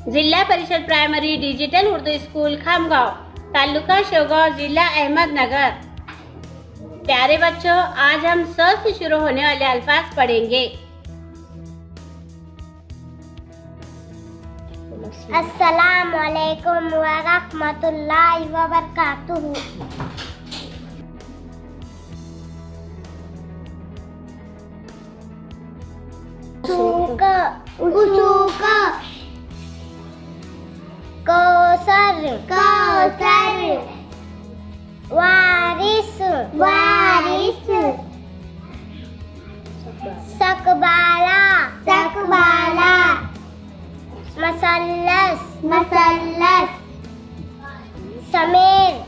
जिला Parishad primary digital Urdu school Khamgaon, taluka Shevgaon, जिला अहमदनगर। प्यारे बच्चों, आज हम स से शुरू होने वाले अल्फाज पढ़ेंगे। अस्सलामु अलैकुम व रहमतुल्लाहि व बरकातुहू। उसुक, कौसर, वारिस, सकबाला, मसल्लस, समीर,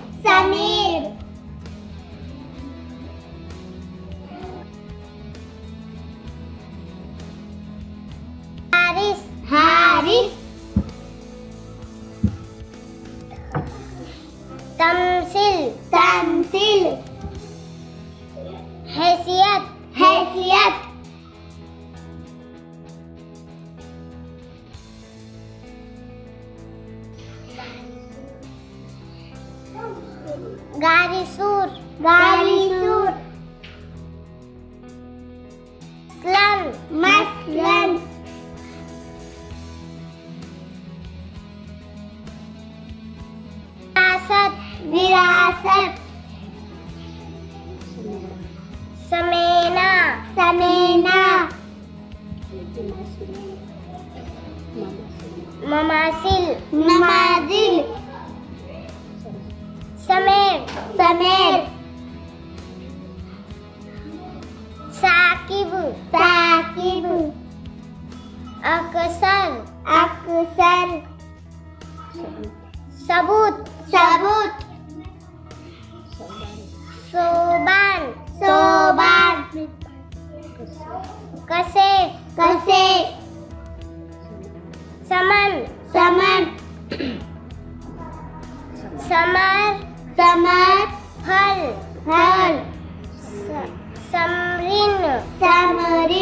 हारिस, तमसील, हैसियत, गारिसूर, मसलन, विरासत, समेना, ममासिल, समेर, साकिब, अक्सर, सबूत, सोबान, कसे, समन, समर, फल, समरिन,